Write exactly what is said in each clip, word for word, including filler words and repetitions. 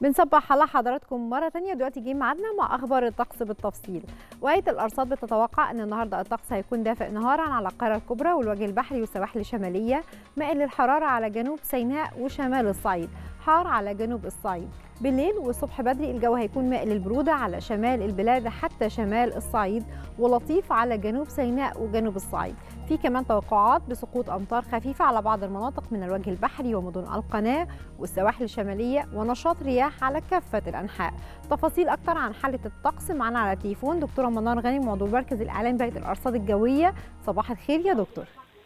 بنصبح على حضراتكم مرة تانية. دلوقتي جه ميعادنا مع أخبار الطقس بالتفصيل. وهيئة الأرصاد بتتوقع أن النهاردة الطقس هيكون دافئ نهارا على القاهرة الكبرى والوجه البحري والسواحل الشمالية، مائل للحرارة على جنوب سيناء وشمال الصعيد، حار على جنوب الصعيد. بالليل والصبح بدري الجو هيكون مائل للبرودة على شمال البلاد حتى شمال الصعيد، ولطيف على جنوب سيناء وجنوب الصعيد. في كمان توقعات بسقوط أمطار خفيفة على بعض المناطق من الوجه البحري ومدن القناة والسواحل الشمالية، ونشاط رياح على كافة الأنحاء. تفاصيل أكتر عن حالة الطقس معنا على التليفون دكتورة منار غانم، عضو مركز الإعلام بهيئة الأرصاد الجوية. صباح الخير يا دكتور.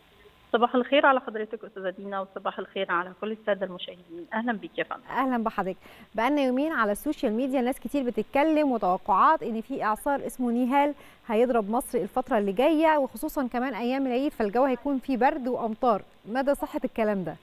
صباح الخير على حضرتك استاذه دينا، وصباح الخير على كل الساده المشاهدين. اهلا بيك يا فندم. اهلا بحضرتك. بقالنا يومين على السوشيال ميديا ناس كتير بتتكلم وتوقعات ان في اعصار اسمه نيهال هيضرب مصر الفتره اللي جايه، وخصوصا كمان ايام العيد، فالجو هيكون فيه برد وامطار. مدى صحه الكلام ده؟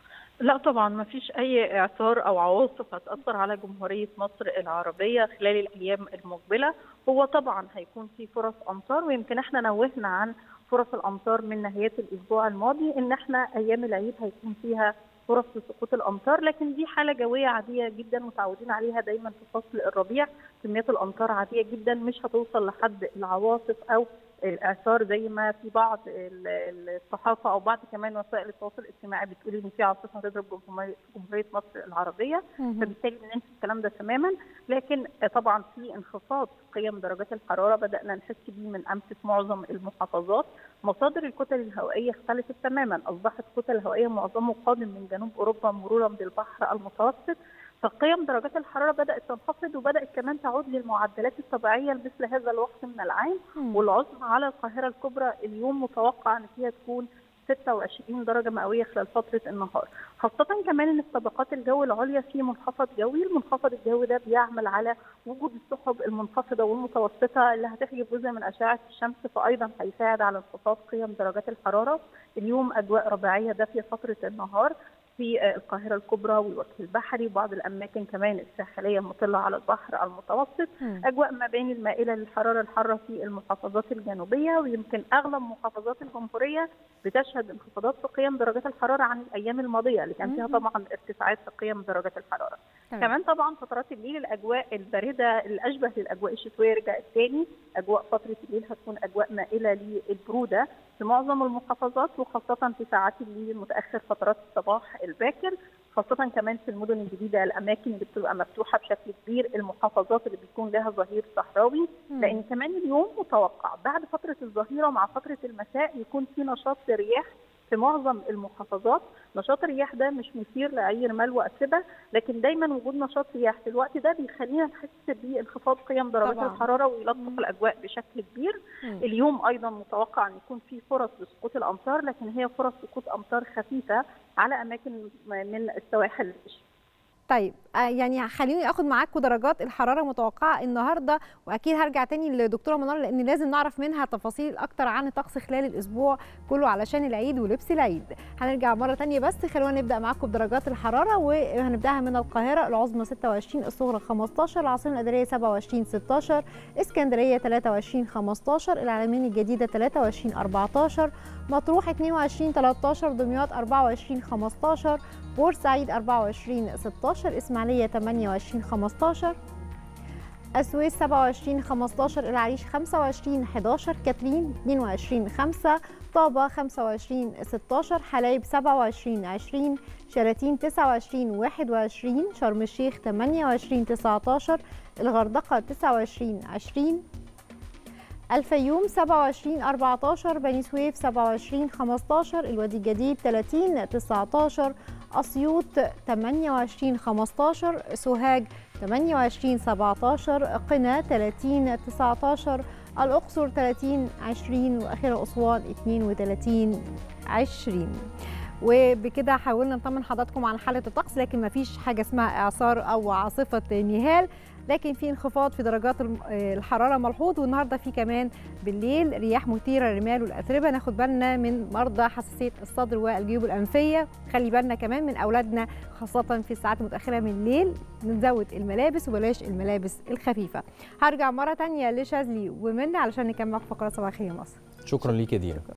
لا طبعا ما فيش اي اعصار او عواصف هتاثر على جمهوريه مصر العربيه خلال الايام المقبله. هو طبعا هيكون في فرص امطار، ويمكن احنا نوهنا عن فرص الامطار من نهايه الاسبوع الماضي ان احنا ايام العيد هيكون فيها فرص لسقوط الامطار، لكن دي حاله جويه عاديه جدا متعودين عليها دايما في فصل الربيع. كميات الامطار عاديه جدا، مش هتوصل لحد العواصف او الاعصار زي ما في بعض الصحافه او بعض كمان وسائل التواصل الاجتماعي بتقول ان في عاصفه هتضرب جمهوريه مصر العربيه، فبالتالي بننسى الكلام ده تماما. لكن طبعا في انخفاض في قيم درجات الحراره بدانا نحس بيه من امس في معظم المحافظات. مصادر الكتل الهوائيه اختلفت تماما، اصبحت الكتل الهوائيه معظمه قادم من جنوب اوروبا مرورا بالبحر المتوسط، فقيم درجات الحراره بدات تنخفض وبدات كمان تعود للمعدلات الطبيعيه لمثل هذا الوقت من العام. والعظمى على القاهره الكبرى اليوم متوقع ان فيها تكون ستة وعشرين درجه مئويه خلال فتره النهار، خاصه كمان ان في طبقات الجو العليا في منخفض جوي. المنخفض الجوي ده بيعمل على وجود السحب المنخفضه والمتوسطه اللي هتحجب جزء من اشعه الشمس، فايضا هيساعد على انخفاض قيم درجات الحراره. اليوم اجواء ربيعيه دافيه فتره النهار في القاهرة الكبرى والوجه البحري وبعض الأماكن كمان الساحلية المطلة على البحر المتوسط. م. أجواء ما بين المائلة للحرارة الحارة في المحافظات الجنوبية، ويمكن أغلب محافظات الجمهورية بتشهد انخفاضات في قيم درجات الحرارة عن الأيام الماضية اللي كان فيها طبعا ارتفاعات في قيم درجات الحرارة. م. كمان طبعا فترات الليل الأجواء الباردة الأشبه للأجواء الشتوية رجعت تاني. أجواء فترة الليل هتكون أجواء مائلة للبرودة في معظم المحافظات، وخاصة في ساعات الليل المتأخر فترات الصباح الباكر، خاصة كمان في المدن الجديدة الأماكن اللي بتبقى مفتوحة بشكل كبير، المحافظات اللي بيكون لها ظهير صحراوي. لأن كمان اليوم متوقع بعد فترة الظهيرة مع فترة المساء يكون في نشاط رياح في معظم المحافظات. نشاط الرياح ده مش مثير لأي رمال وأتربة، لكن دايما وجود نشاط رياح في الوقت ده بيخلينا نحس بانخفاض قيم درجات طبعا. الحرارة ويلطف الأجواء بشكل كبير. مم. اليوم أيضا متوقع أن يكون في فرص لسقوط الأمطار، لكن هي فرص سقوط أمطار خفيفة على أماكن من السواحل. طيب يعني خليني اخد معاكم درجات الحراره متوقعه النهارده، واكيد هرجع تاني للدكتوره منار لان لازم نعرف منها تفاصيل اكتر عن الطقس خلال الاسبوع كله علشان العيد ولبس العيد. هنرجع مره تانيه، بس خلونا نبدا معاكم بدرجات الحراره، وهنبداها من القاهره. العظمى ستة وعشرين، الصغرى خمستاشر، العاصمه الاداريه سبعة وعشرين ستاشر، اسكندريه تلاتة وعشرين خمستاشر، العلمين الجديده تلاتة وعشرين أربعتاشر، مطروح اتنين وعشرين تلتاشر، دمياط أربعة وعشرين خمستاشر، بورسعيد أربعة وعشرين ستاشر، اسماعيليه تمانية وعشرين خمستاشر، السويس سبعة وعشرين خمستاشر، العريش خمسة وعشرين حداشر، كاترين اتنين وعشرين خمسة، طابة خمسة وعشرين ستاشر، حلايب سبعة وعشرين عشرين، شلاتين تسعة وعشرين واحد وعشرين، شرم الشيخ تمانية وعشرين تسعتاشر، الغردقة تسعة وعشرين عشرين، الفيوم سبعة وعشرين أربعتاشر، بني سويف سبعة وعشرين خمستاشر، الوادي الجديد تلاتين تسعتاشر، أسيوط تمانية وعشرين خمستاشر، سوهاج تمانية وعشرين سبعتاشر، قنا تلاتين تسعتاشر، الأقصر تلاتين عشرين، وأخيرا أسوان اتنين وتلاتين عشرين. وبكده حاولنا نطمن حضراتكم عن حالة الطقس، لكن ما فيش حاجة اسمها إعصار أو عاصفة نيهال، لكن في انخفاض في درجات الحرارة ملحوظ. والنهارده في كمان بالليل رياح مثيرة للرمال والأتربة. ناخد بالنا من مرضى حساسية الصدر والجيوب الأنفية، خلي بالنا كمان من أولادنا خاصة في الساعات المتأخرة من الليل، نزود الملابس وبلاش الملابس الخفيفة. هرجع مرة تانية لشاذلي ومنى علشان نكمل فقرة صباح الخير يا مصر. شكرا ليك يا دينا.